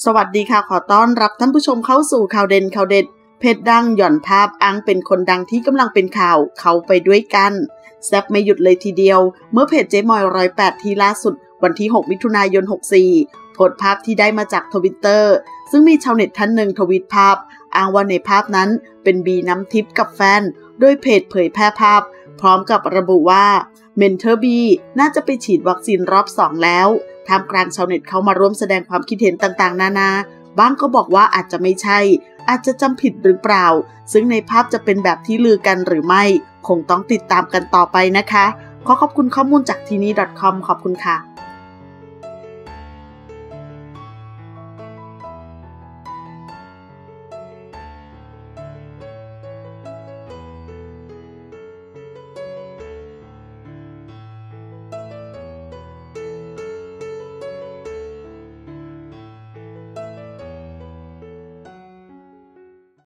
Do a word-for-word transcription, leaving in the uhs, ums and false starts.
สวัสดีค่ะขอต้อนรับท่านผู้ชมเข้าสู่ข่าวเด่นข่าวเด็ดเพจดังหย่อนภาพอ้างเป็นคนดังที่กำลังเป็นข่าวเขาไปด้วยกันแซบไม่หยุดเลยทีเดียวเมื่อเพจเจ๊มอยร้อยแปดที่ล่าสุดวันที่หกมิถุนายนหกสี่โพสต์ภาพที่ได้มาจากทวิตเตอร์ซึ่งมีชาวเน็ตท่านหนึ่งทวีตภาพอ้างว่าในภาพนั้นเป็นบีน้ำทิพย์กับแฟนโดยเพจเผยแพร่ภาพพร้อมกับระบุว่าเมนเทอร์บีน่าจะไปฉีดวัคซีนรอบสองแล้วท่ามกลางชาวเน็ตเข้ามาร่วมแสดงความคิดเห็นต่างๆนานาบ้างก็บอกว่าอาจจะไม่ใช่อาจจะจำผิดหรือเปล่าซึ่งในภาพจะเป็นแบบที่ลือกันหรือไม่คงต้องติดตามกันต่อไปนะคะขอขอบคุณข้อมูลจากทีนี้ .com ขอบคุณค่ะ